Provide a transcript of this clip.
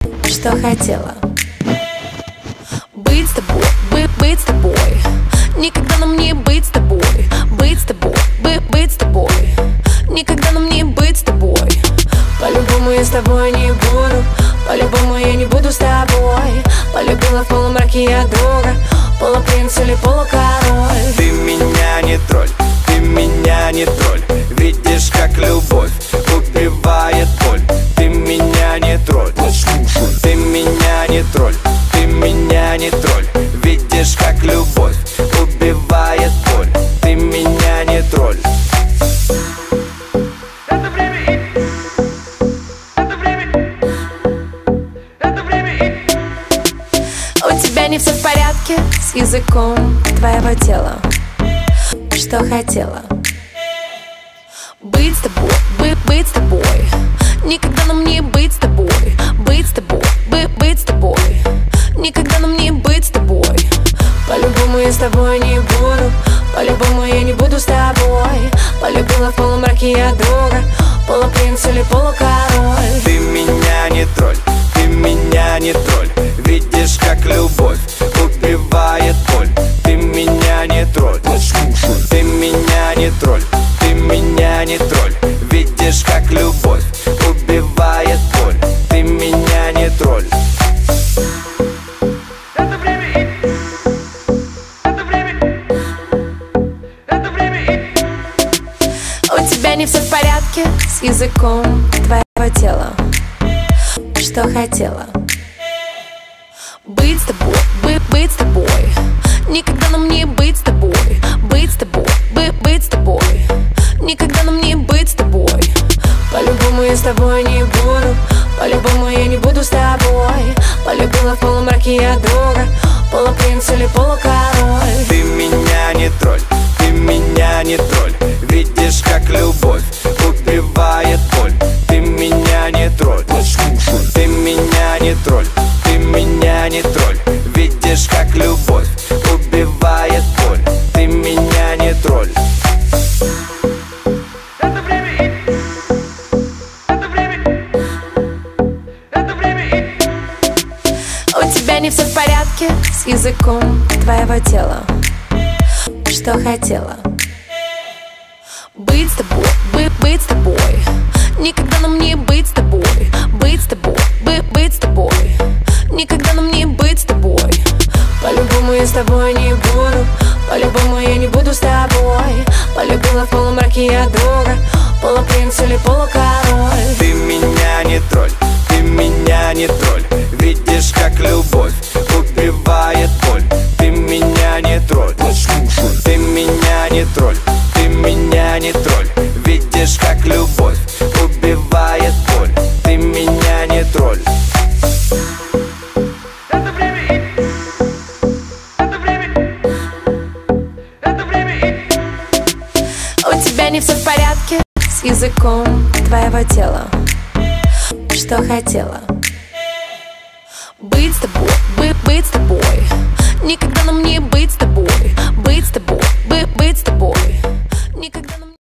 что хотела. Быть с тобой, быть с тобой. Никогда нам не быть с тобой. Быть с тобой, быть с тобой. Никогда нам не быть с тобой. По-любому я с тобой не буду. По-любому я не буду с тобой. Полюбила в полумраке я друга. Полупринц или полукороль. Ты меня не тролль, ты меня не тролль. Видишь, как любовь убивает боль. Ты меня не тролль, ты меня не тролль, ты меня не тролль. Видишь, как любовь убивает боль. Ты меня не тролль. Это время, это время, это время. У тебя не все в порядке с языком твоего тела. Что хотела. Быть с тобой, быть с тобой. Никогда нам не быть с тобой. Быть с тобой, быть с тобой. Никогда нам не быть с тобой. По-любому я с тобой не буду. По-любому я не буду с тобой. Полюбила в полумраке я друга. Полупринц или полукороль. Ты меня не тролль, ты меня не тролль. Видишь, как любовь убивает боль. Ты меня не тролль, ты меня не тролль, ты меня не тролль. Видишь, как любовь убивает боль. Ты меня не тролль. Это время, это время, это время. У тебя не все в порядке с языком твоего тела. Что хотела. Быть с тобой, быть с тобой. Никогда нам не быть с тобой. Быть с тобой, быть с тобой. Никогда нам не быть с тобой. По-любому я с тобой не буду. По-любому я не буду с тобой. Полюбила в полумраке я друга. Полупринц или полукороль. Ты меня не тролль, ты меня не тролль. Видишь, как любовь убивает боль. Ты меня не тролль, ты меня не тролль, ты меня не тролль. Видишь, как любовь убивает боль. Ты меня не тролль. Это время, это время, это время. У тебя не все в порядке с языком твоего тела. Что хотела. Быть с тобой, быть с тобой. Никогда нам не быть с тобой. Быть с тобой, быть с тобой. Никогда нам не быть с тобой. По-любому я с тобой не буду. По-любому я не буду с тобой. Полюбила в полумраке я друга. Полупринц или полукороль. Ты меня не тролль, ты меня не тролль. Видишь, как любовь убивает боль. Ты меня не тролль, ты меня не тролль, ты меня не тролль. Видишь, как любовь убивает боль. Ты меня не тролль. Это время, это время, это время. У тебя не все в порядке с языком твоего тела. Что хотела. Быть с тобой, быть с тобой. Никогда нам не быть с тобой. Быть с тобой, быть с тобой. Никогда нам